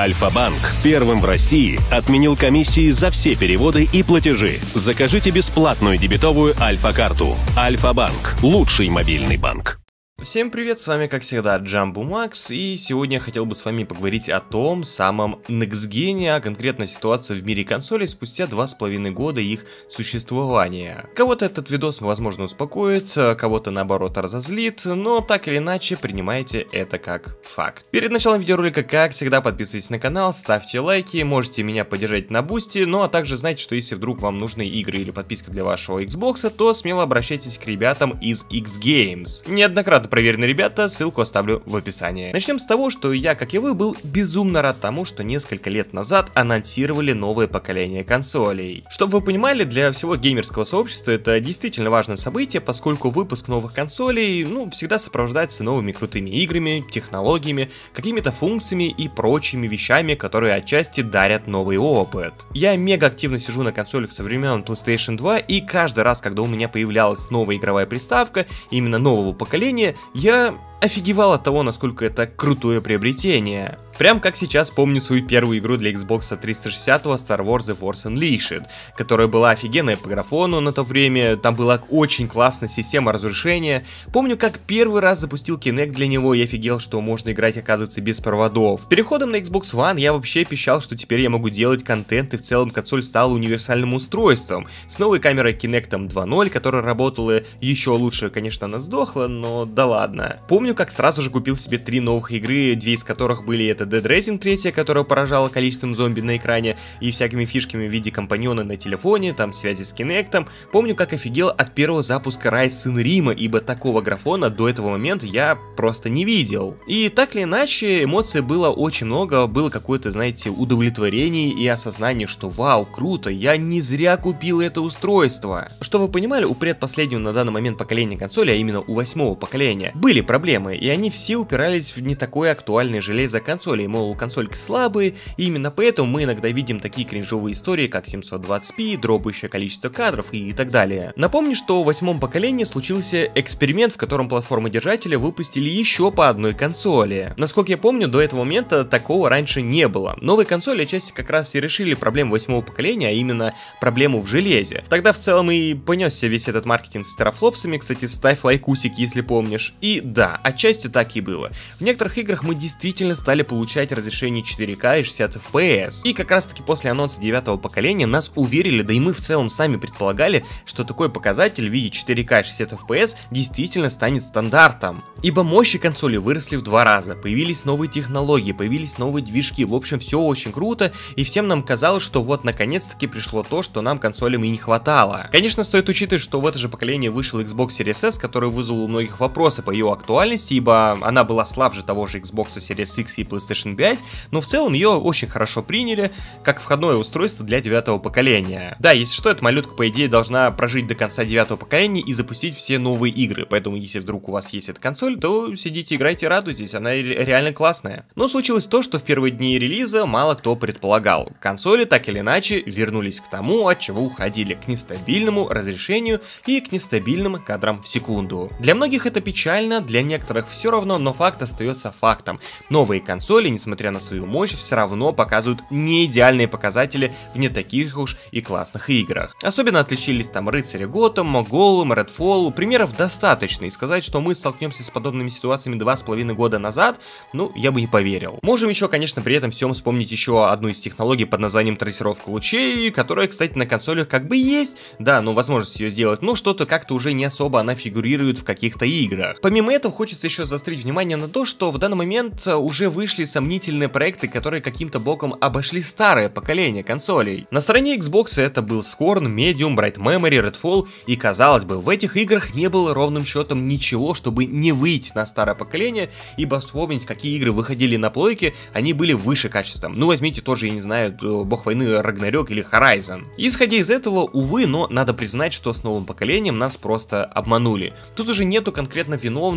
Альфа-банк первым в России отменил комиссии за все переводы и платежи. Закажите бесплатную дебетовую Альфа-карту. Альфа-банк – лучший мобильный банк. Всем привет, с вами как всегда Джамбо Макс, и сегодня я хотел бы с вами поговорить о том самом Next Gen, а конкретно ситуации в мире консолей спустя 2,5 года их существования. Кого-то этот видос, возможно, успокоит, кого-то наоборот разозлит, но так или иначе принимайте это как факт. Перед началом видеоролика, как всегда, подписывайтесь на канал, ставьте лайки, можете меня поддержать на бусти, ну а также знайте, что если вдруг вам нужны игры или подписка для вашего Xbox, то смело обращайтесь к ребятам из X-Games. Неоднократно проверенные ребята, ссылку оставлю в описании. Начнем с того, что я, как и вы, был безумно рад тому, что несколько лет назад анонсировали новое поколение консолей. Чтобы вы понимали, для всего геймерского сообщества это действительно важное событие, поскольку выпуск новых консолей, всегда сопровождается новыми крутыми играми, технологиями, какими-то функциями и прочими вещами, которые отчасти дарят новый опыт. Я мега активно сижу на консолях со времен PlayStation 2, и каждый раз, когда у меня появлялась новая игровая приставка, именно нового поколения, я офигевал от того, насколько это крутое приобретение. Прям как сейчас помню свою первую игру для Xbox 360 Star Wars The Force Unleashed, которая была офигенная по графону на то время, там была очень классная система разрешения. Помню, как первый раз запустил Kinect для него и офигел, что можно играть, оказывается, без проводов. Переходом на Xbox One я вообще пищал, что теперь я могу делать контент, и в целом консоль стала универсальным устройством. С новой камерой Kinect 2.0, которая работала еще лучше, конечно, она сдохла, но да ладно. Помню, как сразу же купил себе 3 новых игры, 2 из которых были это Dead Rising 3, которая поражала количеством зомби на экране и всякими фишками в виде компаньона на телефоне, там связи с Kinect. Помню, как офигел от первого запуска Ryse Сын Рима, ибо такого графона до этого момента я просто не видел. И так или иначе, эмоций было очень много, было какое-то, знаете, удовлетворение и осознание, что вау, круто, я не зря купил это устройство. Что вы понимали, у предпоследнего на данный момент поколения консоли, а именно у 8-го поколения, были проблемы, и они все упирались в не такое актуальное железо консоли, мол, консольки слабые, и именно поэтому мы иногда видим такие кринжовые истории, как 720p, дропающее количество кадров и так далее. Напомню, что в 8-м поколении случился эксперимент, в котором платформодержатели выпустили еще по одной консоли. Насколько я помню, до этого момента такого раньше не было. Новые консоли отчасти как раз и решили проблему 8-го поколения, а именно проблему в железе. Тогда в целом и понесся весь этот маркетинг с терафлопсами, кстати, ставь лайкусик, если помнишь. И да, отчасти так и было. В некоторых играх мы действительно стали получать разрешение 4К и 60 FPS. И как раз таки после анонса 9-го поколения нас уверили, да и мы в целом сами предполагали, что такой показатель в виде 4К и 60 FPS действительно станет стандартом. Ибо мощи консоли выросли в 2 раза, появились новые технологии, появились новые движки, в общем, все очень круто, и всем нам казалось, что вот наконец-таки пришло то, что нам консолям и не хватало. Конечно, стоит учитывать, что в это же поколение вышел Xbox Series S, который вызвал у многих вопросы по ее актуальности, ибо она была слабже того же Xbox Series X и PlayStation 5, но в целом ее очень хорошо приняли, как входное устройство для 9-го поколения. Да, если что, эта малютка, по идее, должна прожить до конца 9-го поколения и запустить все новые игры, поэтому если вдруг у вас есть эта консоль, то сидите, играйте, радуйтесь, она реально классная. Но случилось то, что в первые дни релиза мало кто предполагал. Консоли так или иначе вернулись к тому, от чего уходили, к нестабильному разрешению и к нестабильным кадрам в секунду. Для многих это печально, для некоторых все равно, но факт остается фактом. Новые консоли, несмотря на свою мощь, все равно показывают не идеальные показатели в не таких уж и классных играх. Особенно отличились там Рыцари Готэм, Голум, Redfall, примеров достаточно, и сказать, что мы столкнемся с подобными ситуациями 2,5 года назад, я бы не поверил. Можем еще, конечно, при этом всем вспомнить еще одну из технологий под названием трассировка лучей, которая, кстати, на консолях как бы есть, да, возможность ее сделать, но что-то как-то уже не особо она фигурирует в каких-то играх. Помимо этого, хочется еще заострить внимание на то, что в данный момент уже вышли сомнительные проекты, которые каким-то боком обошли старое поколение консолей. На стороне Xbox это был Scorn, Medium, Bright Memory, Redfall, и казалось бы, в этих играх не было ровным счетом ничего, чтобы не выйти на старое поколение, ибо вспомнить, какие игры выходили на плойке, они были выше качеством. Возьмите тоже, я не знаю, Бог войны, Ragnarok или Horizon. Исходя из этого, увы, но надо признать, что с новым поколением нас просто обманули. Тут уже нету конкретно виновных, и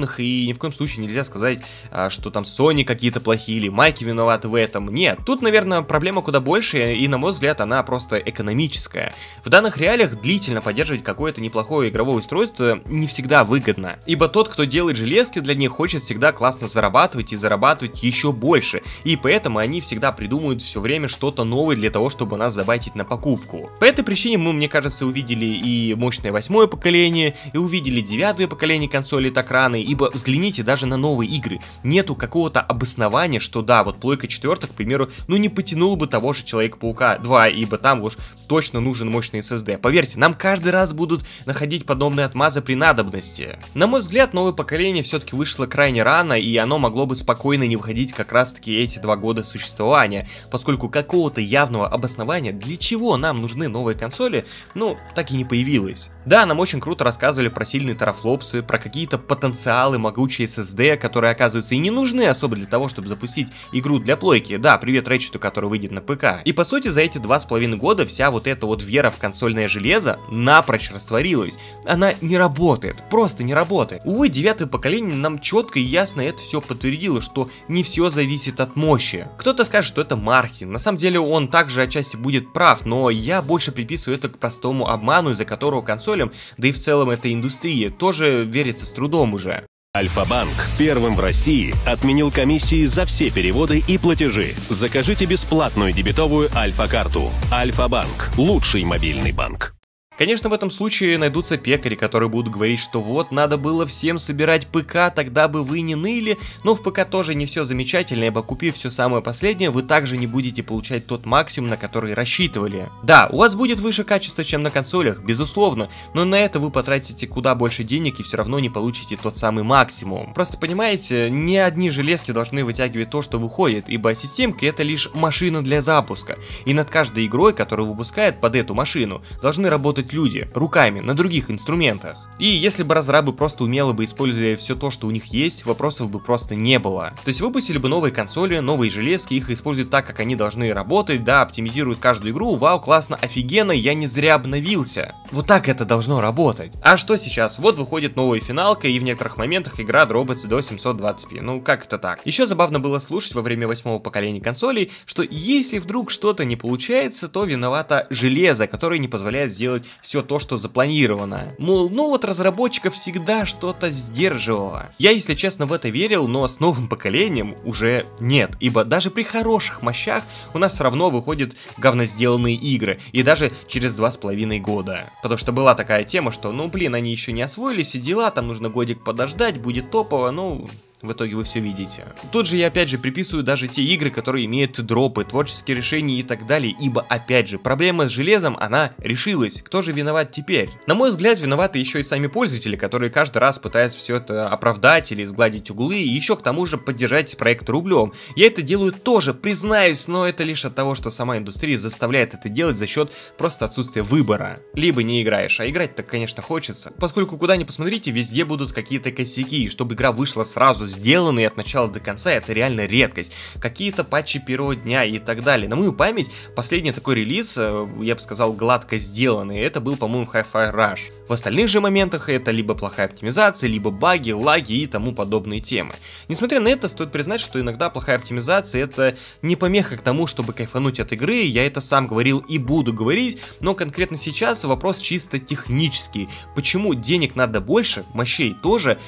и ни в коем случае нельзя сказать, что там Sony какие-то плохие или майки виноваты в этом. Нет, тут, наверное, проблема куда больше, и, на мой взгляд, она просто экономическая. В данных реалиях длительно поддерживать какое-то неплохое игровое устройство не всегда выгодно, ибо тот, кто делает железки для них, хочет всегда классно зарабатывать и зарабатывать еще больше, и поэтому они всегда придумывают все время что-то новое для того, чтобы нас забайтить на покупку. По этой причине мы, мне кажется, увидели и мощное 8-е поколение, и увидели 9-е поколение консолей так рано, ибо взгляните даже на новые игры. Нету какого-то обоснования, что да, вот плойка 4, к примеру, ну не потянула бы того же Человека-паука 2, ибо там уж точно нужен мощный SSD. Поверьте, нам каждый раз будут находить подобные отмазы при надобности. На мой взгляд, новое поколение все-таки вышло крайне рано, и оно могло бы спокойно не выходить как раз-таки эти 2 года существования, поскольку какого-то явного обоснования, для чего нам нужны новые консоли, ну, так и не появилось. Да, нам очень круто рассказывали про сильные терафлопсы, про какие-то потенциалы могучие SSD, которые, оказывается, и не нужны особо для того, чтобы запустить игру для плойки. Да, привет Рэчету, который выйдет на ПК. И по сути, за эти 2,5 года вся вот эта вот вера в консольное железо напрочь растворилась. Она не работает, просто не работает. Увы, 9-е поколение нам четко и ясно это все подтвердило, что не все зависит от мощи. Кто-то скажет, что это маркетинг. На самом деле он также отчасти будет прав, но я больше приписываю это к простому обману, из-за которого консолям, да и в целом этой индустрии, тоже верится с трудом уже. Альфа-банк первым в России отменил комиссии за все переводы и платежи. Закажите бесплатную дебетовую Альфа-карту. Альфа-банк – лучший мобильный банк. Конечно, в этом случае найдутся пекари, которые будут говорить, что вот, надо было всем собирать ПК, тогда бы вы не ныли, но в ПК тоже не все замечательно, ибо купив все самое последнее, вы также не будете получать тот максимум, на который рассчитывали. Да, у вас будет выше качество, чем на консолях, безусловно, но на это вы потратите куда больше денег и все равно не получите тот самый максимум. Просто понимаете, не одни железки должны вытягивать то, что выходит, ибо системка это лишь машина для запуска, и над каждой игрой, которую выпускает под эту машину, должны работать люди, руками, на других инструментах. И если бы разрабы просто умело бы использовали все то, что у них есть, вопросов бы просто не было. То есть выпустили бы новые консоли, новые железки, их используют так, как они должны работать, да, оптимизируют каждую игру, вау, классно, офигенно, я не зря обновился. Вот так это должно работать. А что сейчас? Вот выходит новая финалка, и в некоторых моментах игра дропается до 720p. Ну как это так? Еще забавно было слушать во время 8-го поколения консолей, что если вдруг что-то не получается, то виновато железо, которое не позволяет сделать все то, что запланировано. Мол, ну вот разработчиков всегда что-то сдерживало. Я, если честно, в это верил, но с новым поколением уже нет, ибо даже при хороших мощах у нас все равно выходят говносделанные игры, и даже через 2,5 года. Потому что была такая тема, что, ну блин, они еще не освоились и дела, там нужно годик подождать, будет топово, ну... В итоге вы все видите. Тут же я опять же приписываю даже те игры, которые имеют дропы, творческие решения и так далее, ибо опять же проблема с железом, она решилась. Кто же виноват теперь? На мой взгляд, виноваты еще и сами пользователи, которые каждый раз пытаются все это оправдать или сгладить углы, и еще к тому же поддержать проект рублем. Я это делаю тоже, признаюсь, но это лишь от того, что сама индустрия заставляет это делать за счет просто отсутствия выбора. Либо не играешь, а играть-то, конечно, хочется. Поскольку куда ни посмотрите, везде будут какие-то косяки, и чтобы игра вышла сразу сделанные от начала до конца, это реально редкость. Какие-то патчи первого дня и так далее. На мою память, последний такой релиз, я бы сказал, гладко сделанный, это был, по-моему, Hi-Fi Rush. В остальных же моментах это либо плохая оптимизация, либо баги, лаги и тому подобные темы. Несмотря на это, стоит признать, что иногда плохая оптимизация это не помеха к тому, чтобы кайфануть от игры, я это сам говорил и буду говорить, но конкретно сейчас вопрос чисто технический. Почему денег надо больше, мощей тоже,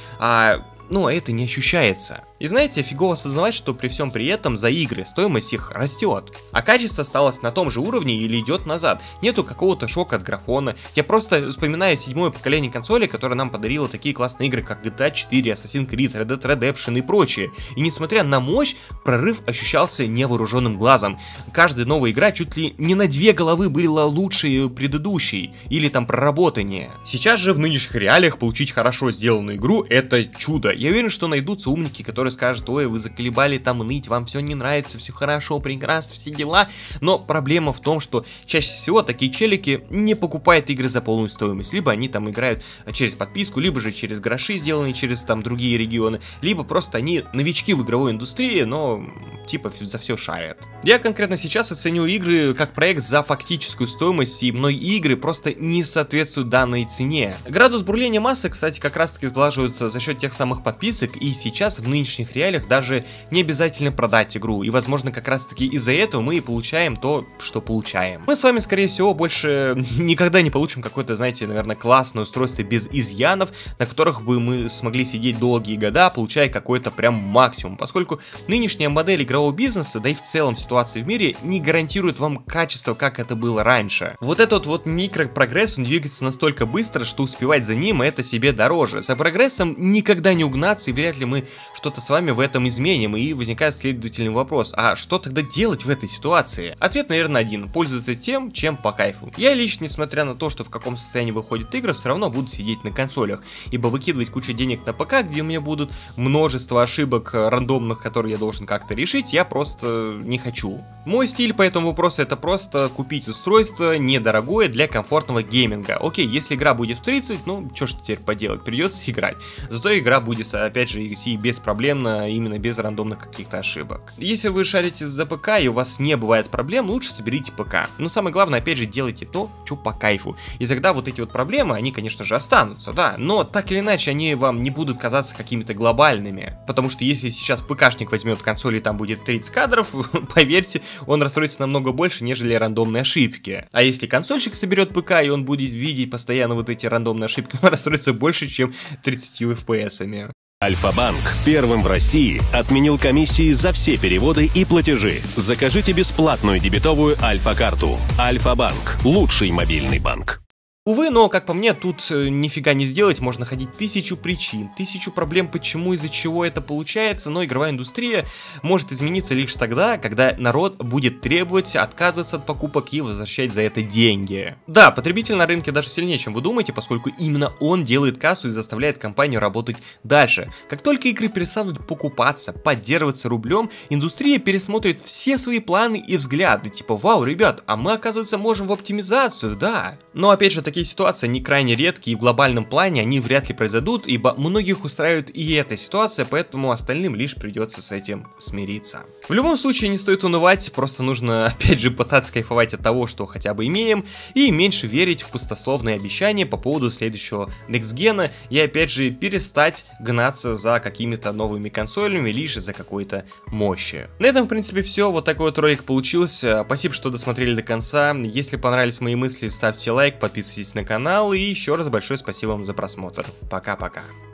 а это не ощущается. И знаете, фигово осознавать, что при всем при этом за игры стоимость их растет, а качество осталось на том же уровне или идет назад. Нету какого-то шока от графона. Я просто вспоминаю 7-е поколение консоли, которое нам подарило такие классные игры, как GTA 4, Assassin's Creed, Red Dead Redemption и прочее. И несмотря на мощь, прорыв ощущался невооруженным глазом. Каждая новая игра чуть ли не на 2 головы была лучше предыдущей, или там проработаннее. Сейчас же в нынешних реалиях получить хорошо сделанную игру это чудо. Я уверен, что найдутся умники, которые который скажет: ой, вы заколебали там ныть, вам все не нравится, все хорошо, прекрасно, все дела. Но проблема в том, что чаще всего такие челики не покупают игры за полную стоимость. Либо они там играют через подписку, либо же через гроши, сделанные через там другие регионы, либо просто они новички в игровой индустрии, но типа за все шарят. Я конкретно сейчас оценю игры как проект за фактическую стоимость, и многие игры просто не соответствуют данной цене. Градус бурления массы, кстати, как раз таки сглаживается за счет тех самых подписок, и сейчас в нынешних реалиях даже не обязательно продать игру, и возможно как раз таки из-за этого мы и получаем то, что получаем. Мы с вами, скорее всего, больше никогда не получим какое-то, знаете, наверное, классное устройство без изъянов, на которых бы мы смогли сидеть долгие года, получая какой-то прям максимум, поскольку нынешняя модель игрового бизнеса, да и в целом ситуация в мире, не гарантирует вам качество, как это было раньше. Вот этот вот микропрогресс, он двигается настолько быстро, что успевать за ним это себе дороже. За прогрессом никогда не угнаться, и вряд ли мы что-то с вами в этом изменим, и возникает следовательный вопрос: а что тогда делать в этой ситуации? Ответ, наверное, один: пользоваться тем, чем по кайфу. Я лично, несмотря на то, что в каком состоянии выходят игры, все равно буду сидеть на консолях, ибо выкидывать кучу денег на ПК, где у меня будут множество ошибок рандомных, которые я должен как-то решить, я просто не хочу. Мой стиль по этому вопросу — это просто купить устройство недорогое для комфортного гейминга. Окей, если игра будет в 30, ну что ж теперь поделать, придется играть. Зато игра будет, опять же, идти беспроблемно, именно без рандомных каких-то ошибок. Если вы шарите за ПК и у вас не бывает проблем, лучше соберите ПК. Но самое главное, опять же, делайте то, что по кайфу. И тогда вот эти вот проблемы, они, конечно же, останутся, да, но так или иначе они вам не будут казаться какими-то глобальными. Потому что если сейчас ПКшник возьмет консоль и там будет 30 кадров, поверьте, он расстроится намного больше, нежели рандомные ошибки. А если консольщик соберет ПК и он будет видеть постоянно вот эти рандомные ошибки, он расстроится больше, чем 30 FPS-ами. Альфа-банк первым в России отменил комиссии за все переводы и платежи. Закажите бесплатную дебетовую Альфа-карту. Альфа-банк – лучший мобильный банк. Увы, но, как по мне, тут нифига не сделать, можно ходить тысячу причин, тысячу проблем, почему, из-за чего это получается, но игровая индустрия может измениться лишь тогда, когда народ будет требовать отказываться от покупок и возвращать за это деньги. Да, потребитель на рынке даже сильнее, чем вы думаете, поскольку именно он делает кассу и заставляет компанию работать дальше. Как только игры перестанут покупаться, поддерживаться рублем, индустрия пересмотрит все свои планы и взгляды, типа: вау, ребят, а мы, оказывается, можем в оптимизацию, да. Но опять же, такие ситуации, они крайне редкие, и в глобальном плане они вряд ли произойдут, ибо многих устраивает и эта ситуация, поэтому остальным лишь придется с этим смириться. В любом случае не стоит унывать, просто нужно опять же пытаться кайфовать от того, что хотя бы имеем, и меньше верить в пустословные обещания по поводу следующего Next-гена, и опять же перестать гнаться за какими-то новыми консолями, лишь за какой-то мощи. На этом, в принципе, все. Вот такой вот ролик получился. Спасибо, что досмотрели до конца. Если понравились мои мысли, ставьте лайк, подписывайтесь на канал, и еще раз большое спасибо вам за просмотр. Пока-пока.